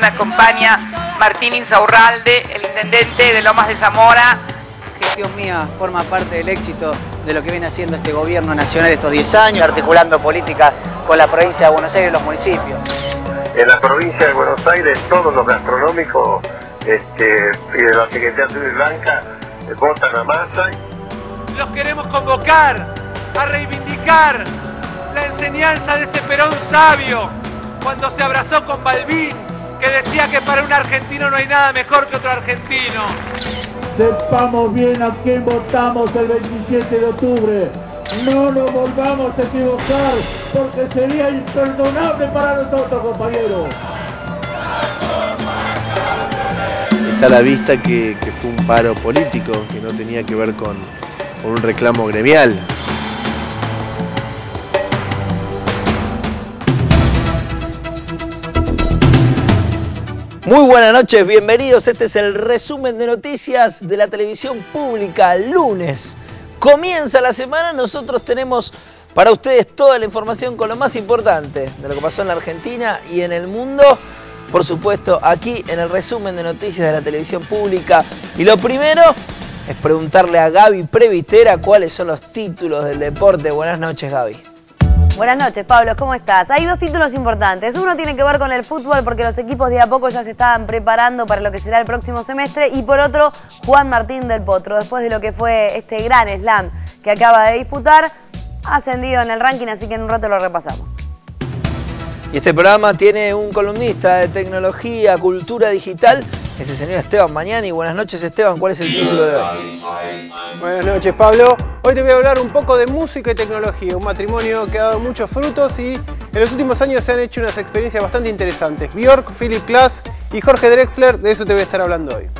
me acompaña Martín Insaurralde, el intendente de Lomas de Zamora. La gestión mía forma parte del éxito de lo que viene haciendo este gobierno nacional estos 10 años, articulando políticas con la provincia de Buenos Aires y los municipios. En la provincia de Buenos Aires, todos los gastronómicos y de la Secretaría de Sri Lanka votan a Massa. Los queremos convocar a reivindicar la enseñanza de ese Perón sabio cuando se abrazó con Balbín, que decía que para un argentino no hay nada mejor que otro argentino. Sepamos bien a quién votamos el 27 de octubre. No nos volvamos a equivocar, porque sería imperdonable para nosotros, compañeros. Está a la vista que fue un paro político, que no tenía que ver con un reclamo gremial. Muy buenas noches, bienvenidos. Este es el resumen de noticias de la televisión pública, lunes. Comienza la semana, nosotros tenemos para ustedes toda la información con lo más importante de lo que pasó en la Argentina y en el mundo. Por supuesto, aquí en el resumen de noticias de la televisión pública. Y lo primero es preguntarle a Gaby Previtera cuáles son los títulos del deporte. Buenas noches, Gaby. Buenas noches, Pablo, ¿cómo estás? Hay dos títulos importantes. Uno tiene que ver con el fútbol porque los equipos de a poco ya se estaban preparando para lo que será el próximo semestre. Y por otro, Juan Martín del Potro, después de lo que fue este gran slam que acaba de disputar, ha ascendido en el ranking, así que en un rato lo repasamos. Y este programa tiene un columnista de tecnología, cultura digital, es el señor Esteban Mañani. Buenas noches, Esteban, ¿cuál es el título de hoy? Buenas noches, Pablo. Hoy te voy a hablar un poco de música y tecnología, un matrimonio que ha dado muchos frutos y en los últimos años se han hecho unas experiencias bastante interesantes. Björk, Philip Glass y Jorge Drexler, de eso te voy a estar hablando hoy.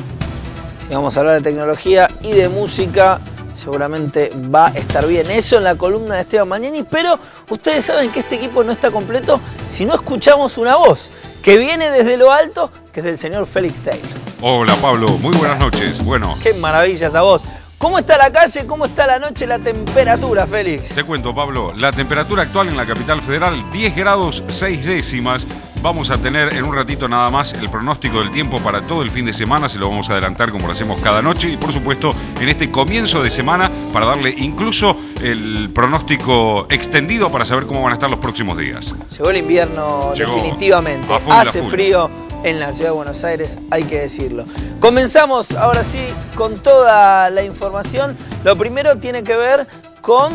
Si vamos a hablar de tecnología y de música, seguramente va a estar bien eso en la columna de Esteban Mañani, pero ustedes saben que este equipo no está completo si no escuchamos una voz que viene desde lo alto, que es del señor Félix Taylor. Hola Pablo, muy buenas noches. Bueno, qué maravilla esa voz. ¿Cómo está la calle? ¿Cómo está la noche? La temperatura, Félix. Te cuento, Pablo, la temperatura actual en la capital federal, 10 grados 6 décimas. Vamos a tener en un ratito nada más el pronóstico del tiempo para todo el fin de semana, se lo vamos a adelantar como lo hacemos cada noche y por supuesto en este comienzo de semana para darle incluso el pronóstico extendido para saber cómo van a estar los próximos días. Llegó el invierno definitivamente, hace frío en la ciudad de Buenos Aires, hay que decirlo. Comenzamos ahora sí con toda la información. Lo primero tiene que ver con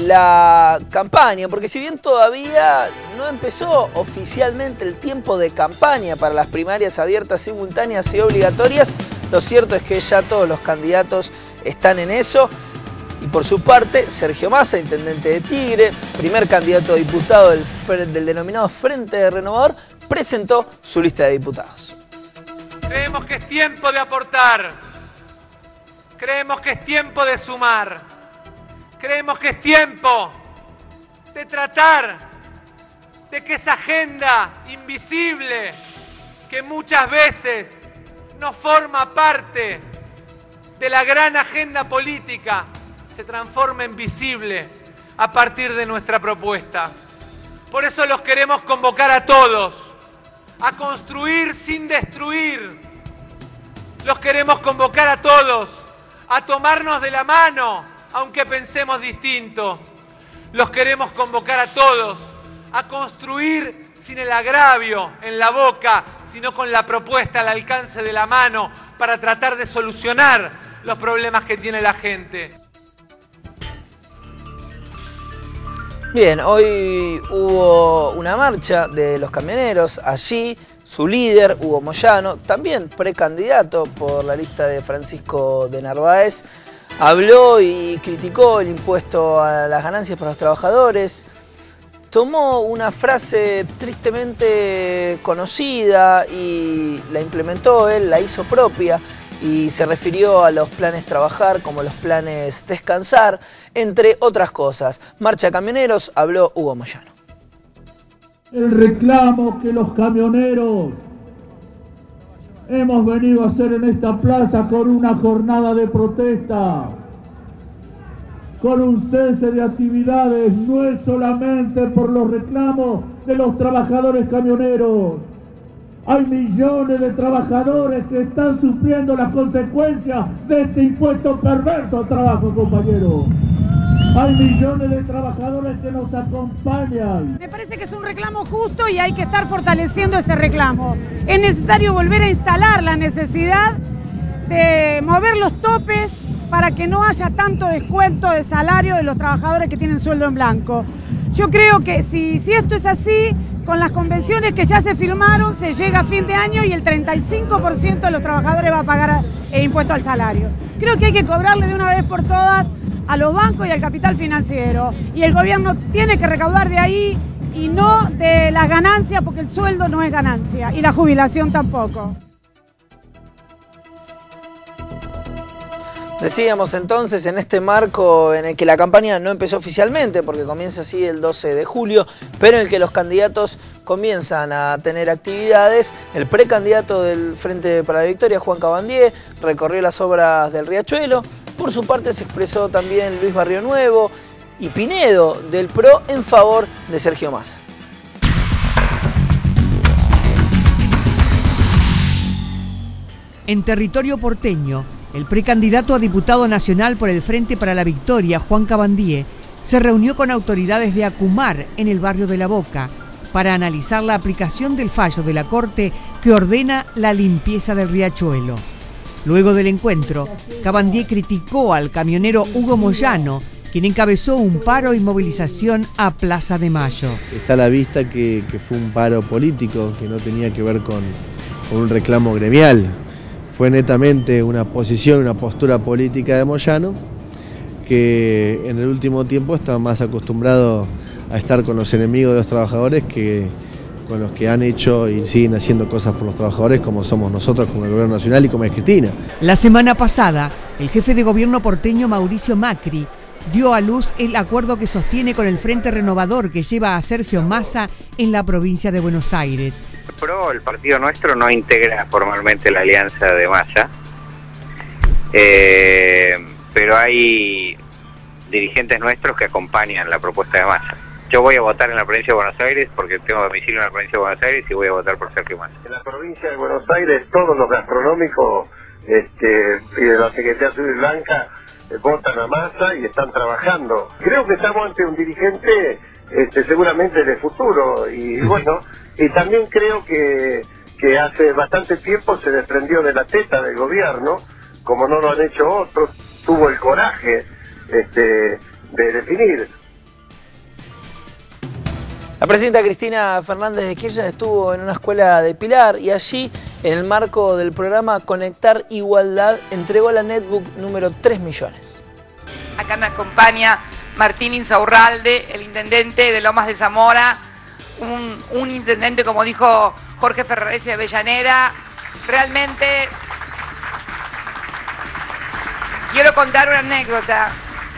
la campaña, porque si bien todavía no empezó oficialmente el tiempo de campaña para las primarias abiertas, simultáneas y obligatorias, lo cierto es que ya todos los candidatos están en eso. Y por su parte, Sergio Massa, intendente de Tigre, primer candidato a diputado del denominado Frente Renovador, presentó su lista de diputados. Creemos que es tiempo de aportar, creemos que es tiempo de sumar, creemos que es tiempo de tratar de que esa agenda invisible que muchas veces no forma parte de la gran agenda política se transforme en visible a partir de nuestra propuesta. Por eso los queremos convocar a todos a construir sin destruir. Los queremos convocar a todos a tomarnos de la mano, aunque pensemos distinto. Los queremos convocar a todos a construir sin el agravio en la boca, sino con la propuesta al alcance de la mano para tratar de solucionar los problemas que tiene la gente. Bien, hoy hubo una marcha de los camioneros. Allí su líder, Hugo Moyano, también precandidato por la lista de Francisco de Narváez, habló y criticó el impuesto a las ganancias para los trabajadores. Tomó una frase tristemente conocida y la implementó él, la hizo propia. Y se refirió a los planes trabajar como los planes descansar, entre otras cosas. Marcha Camioneros, habló Hugo Moyano. El reclamo que los camioneros hemos venido a hacer en esta plaza con una jornada de protesta, con un cese de actividades, no es solamente por los reclamos de los trabajadores camioneros, Hay millones de trabajadores que están sufriendo las consecuencias de este impuesto perverso al trabajo, compañero. Hay millones de trabajadores que nos acompañan. Me parece que es un reclamo justo y hay que estar fortaleciendo ese reclamo. Es necesario volver a instalar la necesidad de mover los topes para que no haya tanto descuento de salario de los trabajadores que tienen sueldo en blanco. Yo creo que si esto es así, con las convenciones que ya se firmaron, se llega a fin de año y el 35% de los trabajadores va a pagar el impuesto al salario. Creo que hay que cobrarle de una vez por todas a los bancos y al capital financiero. Y el gobierno tiene que recaudar de ahí y no de las ganancias, porque el sueldo no es ganancia y la jubilación tampoco. Decíamos entonces en este marco en el que la campaña no empezó oficialmente, porque comienza así el 12 de julio, pero en el que los candidatos comienzan a tener actividades. El precandidato del Frente para la Victoria, Juan Cabandier, recorrió las obras del Riachuelo. Por su parte se expresó también Luis Barrio Nuevo y Pinedo del PRO en favor de Sergio Massa. En territorio porteño, el precandidato a diputado nacional por el Frente para la Victoria, Juan Cabandier, se reunió con autoridades de Acumar en el barrio de La Boca para analizar la aplicación del fallo de la Corte que ordena la limpieza del riachuelo. Luego del encuentro, Cabandier criticó al camionero Hugo Moyano, quien encabezó un paro y movilización a Plaza de Mayo. Está a la vista que fue un paro político, que no tenía que ver con un reclamo gremial. Fue netamente una posición, una postura política de Moyano, que en el último tiempo está más acostumbrado a estar con los enemigos de los trabajadores que con los que han hecho y siguen haciendo cosas por los trabajadores, como somos nosotros, como el Gobierno Nacional y como es Cristina. La semana pasada, el jefe de gobierno porteño Mauricio Macri dio a luz el acuerdo que sostiene con el Frente Renovador que lleva a Sergio Massa en la provincia de Buenos Aires. El partido nuestro no integra formalmente la alianza de Massa, pero hay dirigentes nuestros que acompañan la propuesta de Massa. Yo voy a votar en la provincia de Buenos Aires porque tengo domicilio en la provincia de Buenos Aires y voy a votar por Sergio Massa. En la provincia de Buenos Aires todos los gastronómicos y de la Secretaría Azul y Blanca votan a Massa y están trabajando. Creo que estamos ante un dirigente seguramente de futuro y bueno, y también creo que hace bastante tiempo se desprendió de la teta del gobierno, como no lo han hecho otros, tuvo el coraje de definir. La presidenta Cristina Fernández de Kirchner estuvo en una escuela de Pilar y allí, en el marco del programa Conectar Igualdad, entregó la netbook número 3 millones. Acá me acompaña Martín Insaurralde, el intendente de Lomas de Zamora, un intendente, como dijo Jorge Ferraresi de Avellaneda. Realmente quiero contar una anécdota.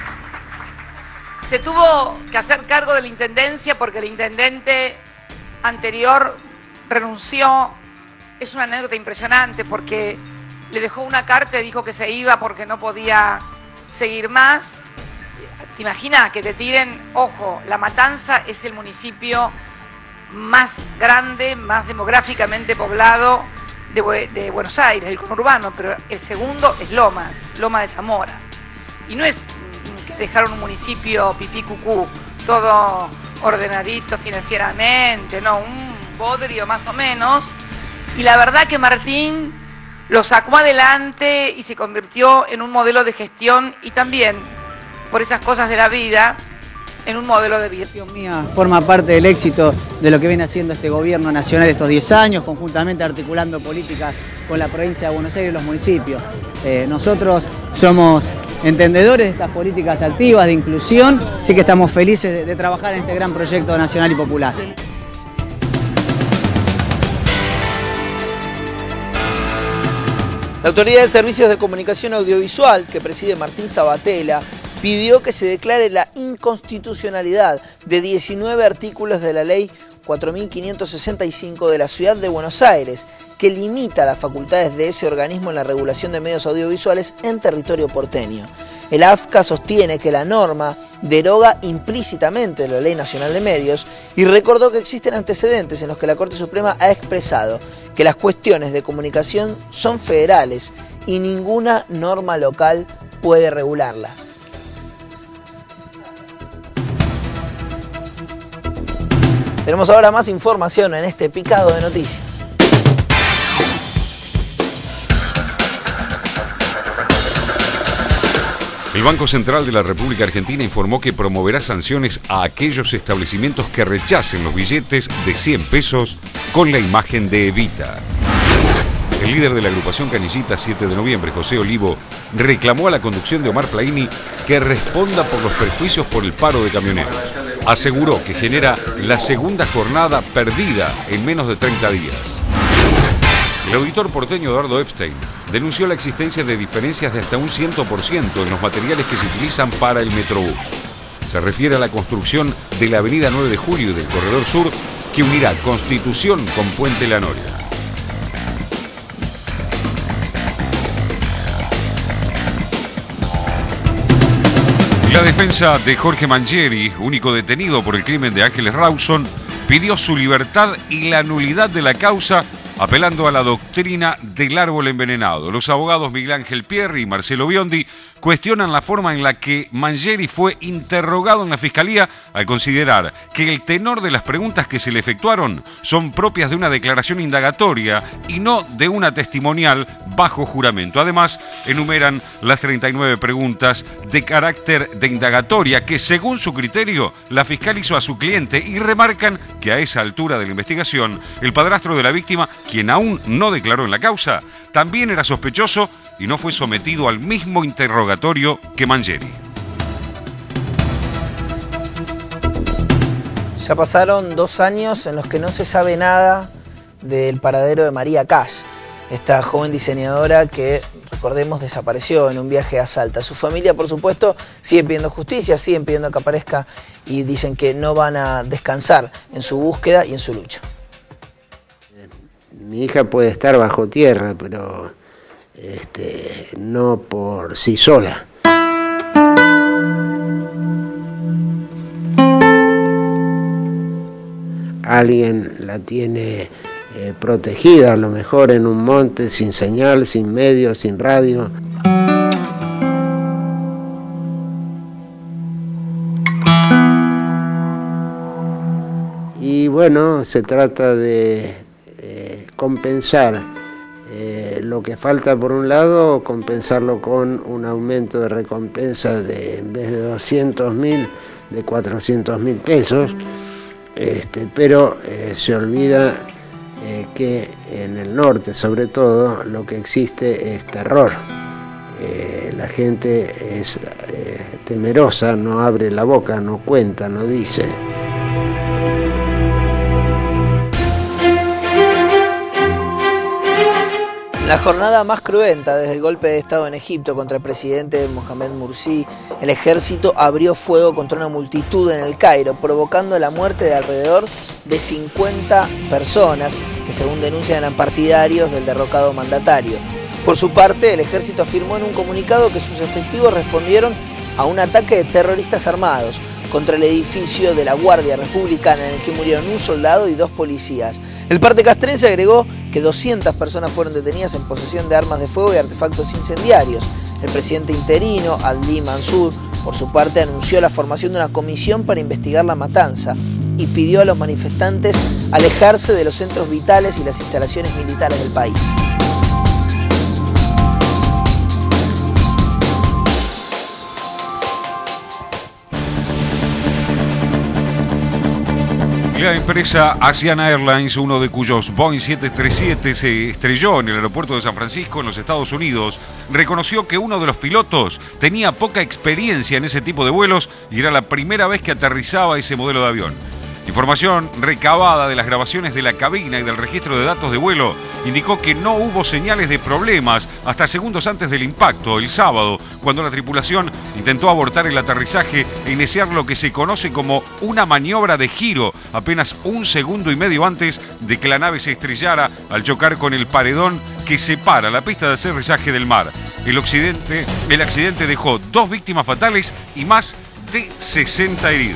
Se tuvo que hacer cargo de la intendencia porque el intendente anterior renunció. Es una anécdota impresionante porque le dejó una carta y dijo que se iba porque no podía seguir más. ¿Te imaginas que te tiren? Ojo, La Matanza es el municipio más grande, más demográficamente poblado de Buenos Aires, el conurbano, pero el segundo es Lomas de Zamora. Y no es que dejaron un municipio pipí cucú, todo ordenadito financieramente, no, un bodrio más o menos. Y la verdad que Martín lo sacó adelante y se convirtió en un modelo de gestión y también, por esas cosas de la vida, en un modelo de vida. Mía forma parte del éxito de lo que viene haciendo este gobierno nacional estos 10 años, conjuntamente articulando políticas con la provincia de Buenos Aires y los municipios. Nosotros somos entendedores de estas políticas activas de inclusión, así que estamos felices de trabajar en este gran proyecto nacional y popular. La Autoridad de Servicios de Comunicación Audiovisual, que preside Martín Sabatella, pidió que se declare la inconstitucionalidad de 19 artículos de la Ley 4.565 de la Ciudad de Buenos Aires, que limita las facultades de ese organismo en la regulación de medios audiovisuales en territorio porteño. El AFSCA sostiene que la norma deroga implícitamente la Ley Nacional de Medios y recordó que existen antecedentes en los que la Corte Suprema ha expresado que las cuestiones de comunicación son federales y ninguna norma local puede regularlas. Tenemos ahora más información en este picado de noticias. El Banco Central de la República Argentina informó que promoverá sanciones a aquellos establecimientos que rechacen los billetes de 100 pesos con la imagen de Evita. El líder de la agrupación Canillita 7 de noviembre, José Olivo, reclamó a la conducción de Omar Plaini que responda por los perjuicios por el paro de camioneros. Aseguró que genera la segunda jornada perdida en menos de 30 días. El auditor porteño Eduardo Epstein denunció la existencia de diferencias de hasta un 100% en los materiales que se utilizan para el Metrobús. Se refiere a la construcción de la avenida 9 de Julio y del Corredor Sur, que unirá Constitución con Puente La Noria. La defensa de Jorge Mangieri, único detenido por el crimen de Ángeles Rawson, pidió su libertad y la nulidad de la causa, apelando a la doctrina del árbol envenenado. Los abogados Miguel Ángel Pierri y Marcelo Biondi cuestionan la forma en la que Mangieri fue interrogado en la Fiscalía al considerar que el tenor de las preguntas que se le efectuaron son propias de una declaración indagatoria y no de una testimonial bajo juramento. Además, enumeran las 39 preguntas de carácter de indagatoria que, según su criterio, la fiscal hizo a su cliente y remarcan que a esa altura de la investigación, el padrastro de la víctima, quien aún no declaró en la causa, también era sospechoso y no fue sometido al mismo interrogatorio que Mangieri. Ya pasaron 2 años en los que no se sabe nada del paradero de María Cash, esta joven diseñadora que, recordemos, desapareció en un viaje a Salta. Su familia, por supuesto, sigue pidiendo justicia, siguen pidiendo que aparezca y dicen que no van a descansar en su búsqueda y en su lucha. Mi hija puede estar bajo tierra, pero no por sí sola. Alguien la tiene protegida, a lo mejor en un monte, sin señal, sin medio, sin radio. Y bueno, se trata de compensar lo que falta por un lado, compensarlo con un aumento de recompensa de, en vez de 200.000, de 400.000 pesos, pero se olvida que en el norte, sobre todo, lo que existe es terror. La gente es temerosa, no abre la boca, no cuenta, no dice. La jornada más cruenta desde el golpe de Estado en Egipto contra el presidente Mohamed Morsi, el ejército abrió fuego contra una multitud en el Cairo, provocando la muerte de alrededor de 50 personas que, según denuncian, eran partidarios del derrocado mandatario. Por su parte, el ejército afirmó en un comunicado que sus efectivos respondieron a un ataque de terroristas armados contra el edificio de la Guardia Republicana en el que murieron un soldado y 2 policías. El parte castrense agregó que 200 personas fueron detenidas en posesión de armas de fuego y artefactos incendiarios. El presidente interino, Adli Mansur, por su parte, anunció la formación de una comisión para investigar la matanza y pidió a los manifestantes alejarse de los centros vitales y las instalaciones militares del país. La empresa Asiana Airlines, uno de cuyos Boeing 737 se estrelló en el aeropuerto de San Francisco, en los Estados Unidos, reconoció que uno de los pilotos tenía poca experiencia en ese tipo de vuelos y era la primera vez que aterrizaba ese modelo de avión. Información recabada de las grabaciones de la cabina y del registro de datos de vuelo indicó que no hubo señales de problemas hasta segundos antes del impacto, el sábado, cuando la tripulación intentó abortar el aterrizaje e iniciar lo que se conoce como una maniobra de giro, apenas 1,5 segundos antes de que la nave se estrellara al chocar con el paredón que separa la pista de aterrizaje del mar. El accidente dejó 2 víctimas fatales y más de 60 heridos.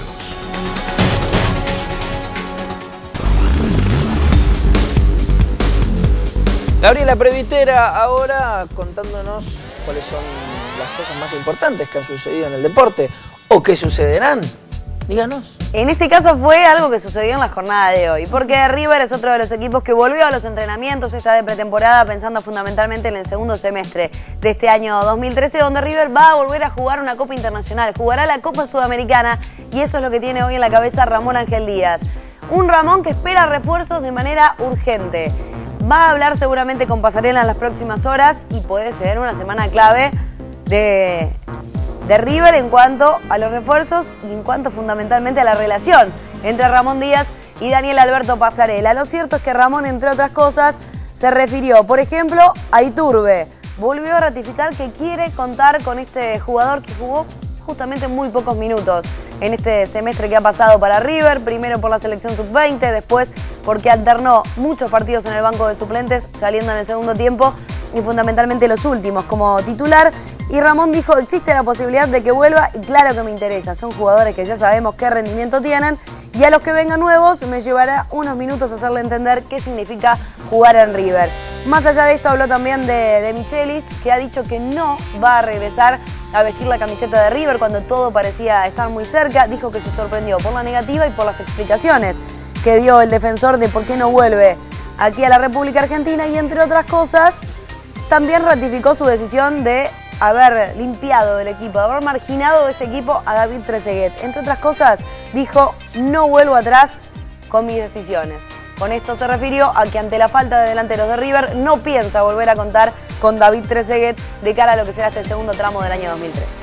Gabriela Previtera ahora contándonos cuáles son las cosas más importantes que han sucedido en el deporte o que sucederán. Díganos. En este caso fue algo que sucedió en la jornada de hoy, porque River es otro de los equipos que volvió a los entrenamientos esta de pretemporada, pensando fundamentalmente en el segundo semestre de este año 2013, donde River va a volver a jugar una Copa Internacional, jugará la Copa Sudamericana, y eso es lo que tiene hoy en la cabeza Ramón Ángel Díaz. Un Ramón que espera refuerzos de manera urgente. Va a hablar seguramente con Pasarela en las próximas horas y puede ser una semana clave de River en cuanto a los refuerzos y en cuanto fundamentalmente a la relación entre Ramón Díaz y Daniel Alberto Pasarela. Lo cierto es que Ramón, entre otras cosas, se refirió, por ejemplo, a Iturbe. Volvió a ratificar que quiere contar con este jugador que jugó justamente muy pocos minutos en este semestre que ha pasado para River, primero por la selección sub-20, después porque alternó muchos partidos en el banco de suplentes, saliendo en el segundo tiempo y fundamentalmente los últimos como titular. Y Ramón dijo, existe la posibilidad de que vuelva y claro que me interesa, son jugadores que ya sabemos qué rendimiento tienen y a los que vengan nuevos me llevará unos minutos hacerle entender qué significa jugar en River. Más allá de esto habló también de Michelis, que ha dicho que no va a regresar a vestir la camiseta de River cuando todo parecía estar muy cerca. Dijo que se sorprendió por la negativa y por las explicaciones que dio el defensor de por qué no vuelve aquí a la República Argentina y entre otras cosas también ratificó su decisión de haber limpiado del equipo, de haber marginado de este equipo a David Trezeguet. Entre otras cosas, dijo, no vuelvo atrás con mis decisiones. Con esto se refirió a que ante la falta de delanteros de River no piensa volver a contar con David Trezeguet de cara a lo que será este segundo tramo del año 2013.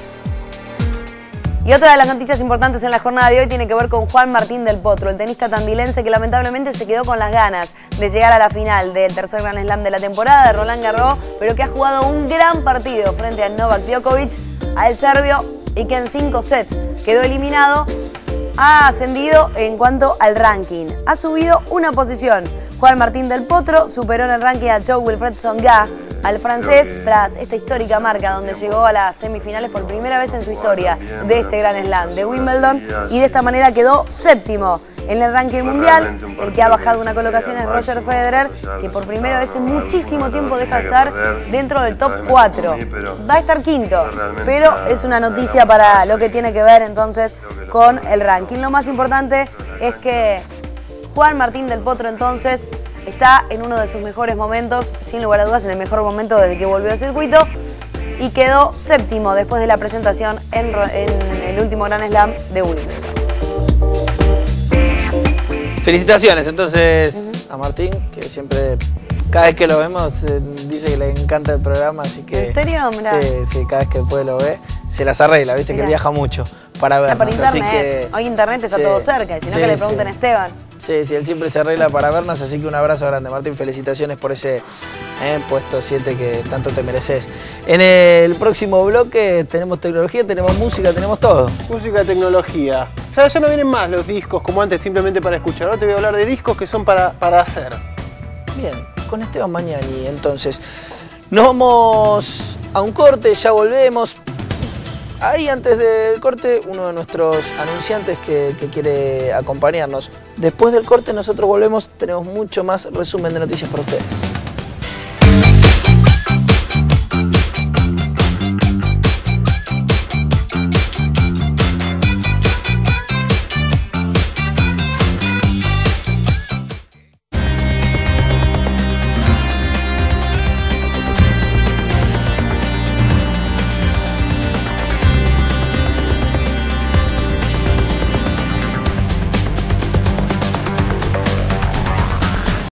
Y otra de las noticias importantes en la jornada de hoy tiene que ver con Juan Martín del Potro, el tenista tandilense que lamentablemente se quedó con las ganas de llegar a la final del tercer Grand Slam de la temporada de Roland Garros, pero que ha jugado un gran partido frente a Novak Djokovic, al serbio, y que en 5 sets quedó eliminado. Ha ascendido en cuanto al ranking, ha subido una posición. Juan Martín del Potro superó en el ranking a Jo-Wilfried Tsonga, al francés, tras esta histórica marca donde llegó a las semifinales por primera vez en su historia de este Grand Slam de Wimbledon, y de esta manera quedó séptimo en el ranking mundial. El que ha bajado una colocación es Roger Federer, que por primera vez en muchísimo tiempo deja de estar dentro del top 4. Va a estar quinto, pero es una noticia para lo que tiene que ver entonces con el ranking. Lo más importante es que Juan Martín del Potro entonces está en uno de sus mejores momentos, sin lugar a dudas en el mejor momento desde que volvió al circuito, y quedó séptimo después de la presentación en el último Grand Slam de Wimbledon. Felicitaciones entonces a Martín, que siempre, cada vez que lo vemos, dice que le encanta el programa, así que... ¿En serio? Mirá. Sí, cada vez que después lo ve, se las arregla, viste. Mirá. Que viaja mucho para vernos, por internet. Así que... Hoy internet está todo cerca, y si no que le pregunten a Esteban. Sí, él siempre se arregla para vernos, así que un abrazo grande, Martín. Felicitaciones por ese puesto 7 que tanto te mereces. En el próximo bloque tenemos tecnología, tenemos música, tenemos todo. Música, tecnología. O sea, ya no vienen más los discos como antes, simplemente para escuchar. Ahora te voy a hablar de discos que son para hacer. Bien, con Esteban Mañani, entonces. Nos vamos a un corte, ya volvemos. Ahí antes del corte, uno de nuestros anunciantes que quiere acompañarnos. Después del corte nosotros volvemos, tenemos mucho más resumen de noticias para ustedes.